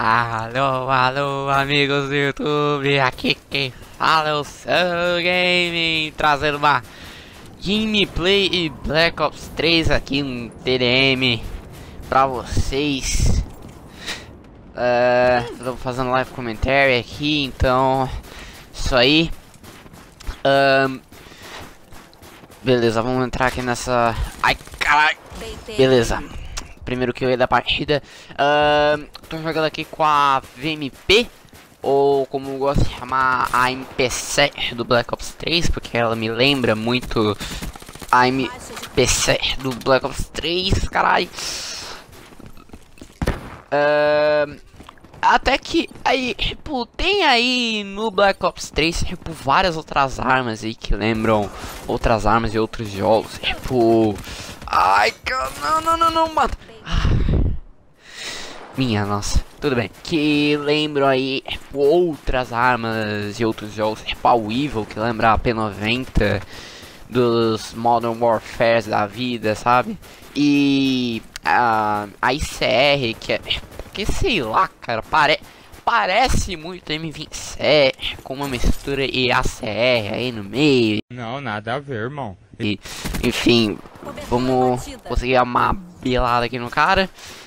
Alô, alô, amigos do YouTube, aqui quem fala é o Sun Gaming, trazendo uma gameplay e Black Ops 3 aqui no TDM pra vocês. Tô fazendo live comentário aqui, então isso aí. Beleza, vamos entrar aqui nessa... Ai, caralho! Beleza. Primeiro kill aí da partida. Tô jogando aqui com a VMP, ou como eu gosto de chamar, a MP7 do Black Ops 3, porque ela me lembra muito a MP7 do Black Ops 3, caralho. Até que aí, tipo, tem aí no Black Ops 3, tipo, várias outras armas aí que lembram outras armas de outros jogos, tipo... Ai, não, mata. Minha nossa, tudo bem. Que lembram aí outras armas e outros jogos, tipo a Weevil, que lembra a P90 dos Modern Warfare da vida, sabe? E a ICR, que sei lá, cara, parece muito M27, com uma mistura e ACR aí no meio. Não, nada a ver, irmão. E, enfim, vamos conseguir uma belada aqui no cara.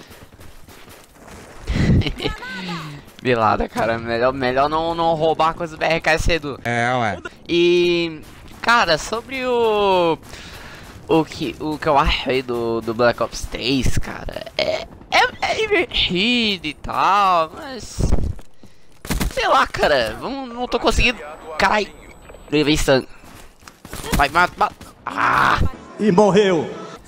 Belada, cara, melhor não roubar coisa do BRK cedo. Ué. E, cara, sobre o que eu acho aí do Black Ops 3, cara, é divertido e tal, mas sei lá, cara, não tô conseguindo. Carai, levei sangue. Vai, mata. E morreu.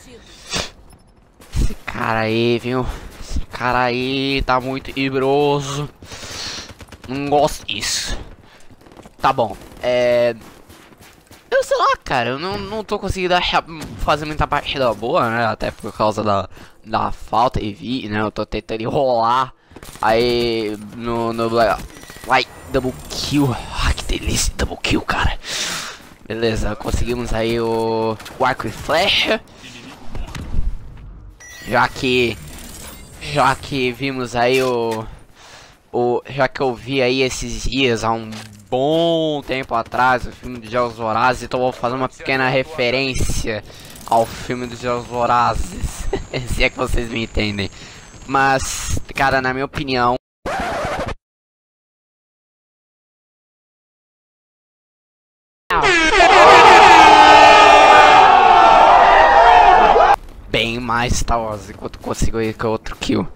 Esse cara aí, viu? Esse cara aí tá muito ibroso. Não gosto disso. Tá bom, eu sei lá, cara, eu não tô conseguindo fazer muita partida boa, né? Até por causa da falta de vida, né? Eu tô tentando enrolar aí no Black. Vai, double kill. Ah, que delícia, double kill, cara. Beleza, conseguimos aí o arco e flecha. Já que vimos aí já que eu vi aí esses dias, há um bom tempo atrás, o filme dos Jogos Vorazes, então vou fazer uma pequena referência ao filme dos Jogos Vorazes, se é que vocês me entendem. Mas, cara, na minha opinião, bem mais Star Wars, enquanto consigo ir com outro kill.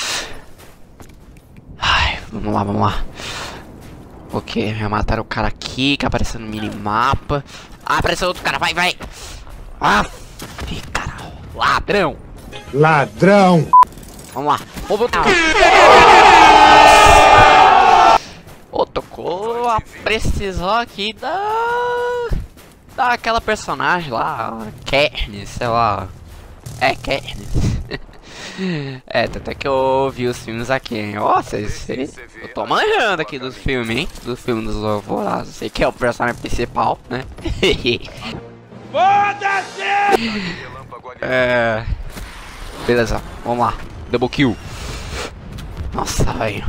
Ai, vamos lá. Ok, já mataram o cara aqui, que apareceu no minimapa. Ah, apareceu outro cara, vai. Ah, cara, ladrão. Vamos lá, tocou a precisão aqui daquela personagem lá, Katniss, sei lá. Katniss. Até que eu vi os filmes aqui, hein? Nossa, eu tô manjando aqui dos filmes, hein? Do filme dos Vorazes. Sei que é o personagem principal, né? Foda-se! Beleza, vamos lá. Double kill. Nossa, velho.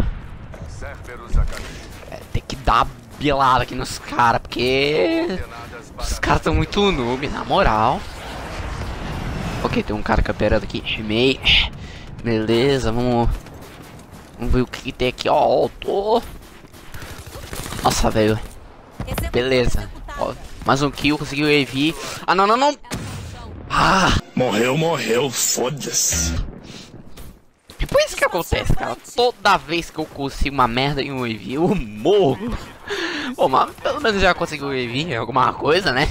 Tem que dar belada aqui nos caras, porque os caras tão muito noob, na moral. Ok, tem um cara camperando aqui. Meio. Beleza, vamos ver o que tem aqui. Ó, tô. Nossa, velho. Beleza. Ó, mais um kill, conseguiu EV. Ah, não. Ah. Morreu, foda-se. Tipo isso que acontece, cara. Toda vez que eu consigo uma merda em um EV, eu morro. Bom, mas pelo menos já conseguiu EV em alguma coisa, né?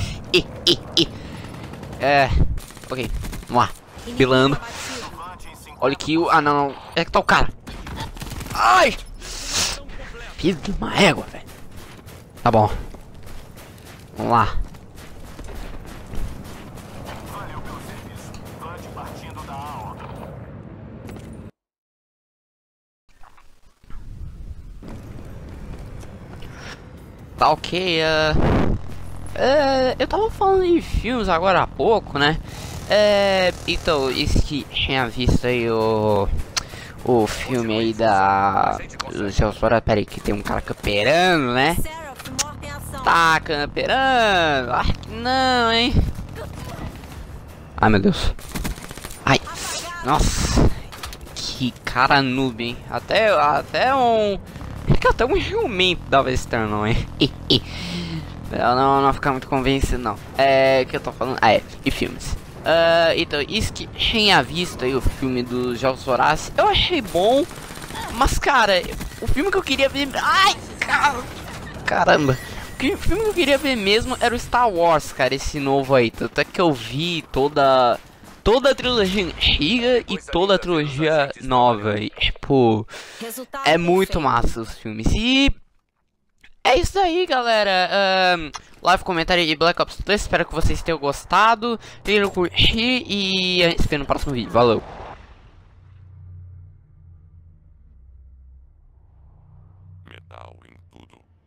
Ok. Vamos lá, pilando. Olha que o... Ah, não. É que tá o cara. Ai! Filho de uma égua, velho. Tá bom. Vamos lá. Tá ok, eu tava falando de filmes agora há pouco, né? Então, isso que tinha visto aí o filme aí do Jogos Vorazes. Pera aí, que tem um cara camperando, né? Tá camperando. Ai, que não, hein? Ai, meu Deus. Ai, nossa. Que cara noob, hein? Até um jumento dava estranho, hein? Eu não ficar muito convencido, não. É, que eu tô falando? Ah, é. E filmes. Então, isso que tinha visto aí o filme dos Jogos Vorazes, eu achei bom. Mas, cara, o filme que eu queria ver... Ai, caramba. O filme que eu queria ver mesmo era o Star Wars, cara, esse novo aí. Tanto é que eu vi toda a trilogia antiga e toda a trilogia nova. E, tipo, é muito massa os filmes. E é isso aí, galera. Live, comentário e Black Ops 2. Espero que vocês tenham gostado. Tenham curtido e espero no próximo vídeo. Valeu. Metal em tudo.